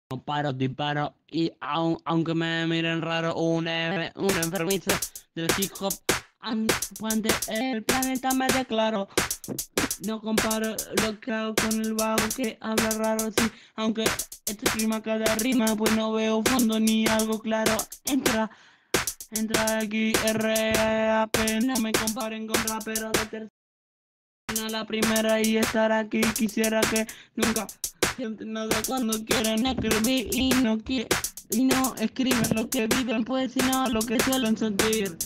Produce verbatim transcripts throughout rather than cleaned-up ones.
No paro, disparo y aun- aunque me miren raro, un, e- un enfermizo del hip hop, ante el planeta me declaro. No comparo lo que hago con el vago que habla raro, sí, aunque este clima cada rima, pues no veo fondo ni algo claro. Entra, entra aquí, R P, no me comparen con raperos de tercera. A la primera y estar aquí, quisiera que nunca sienten nada cuando quieren escribir y no quieren y no escriben lo que viven, pues sino lo que suelen sentir.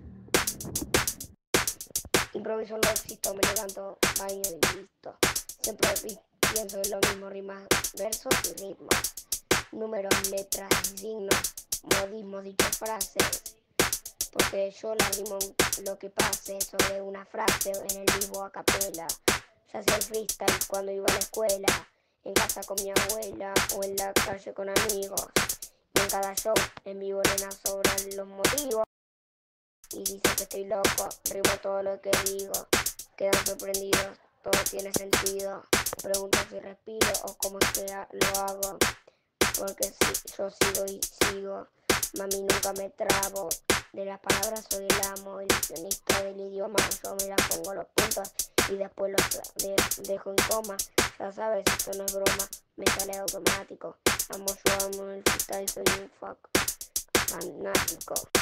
Improviso, no existo, me levanto, baño y listo. Siempre pienso en lo mismo, rimas, versos y ritmos. Números, letras y signos, modismos, dichas frases. Porque yo la rimo lo que pase sobre una frase en el vivo a capela. Ya hacía el freestyle cuando iba a la escuela, en casa con mi abuela o en la calle con amigos. Y en cada show en vivo nena sobran los motivos. Y dicen que estoy loco, rimo todo lo que digo. Quedan sorprendidos, todo tiene sentido. Pregunto si respiro o cómo es que lo hago. Porque si yo sigo y sigo, mami nunca me trabo. De las palabras soy el amo, ilusionista del idioma. Yo me las pongo los puntos y después los de dejo en coma. Ya sabes, esto no es broma, me sale automático. Amo yo amo el freestyle, soy un fuck fanático.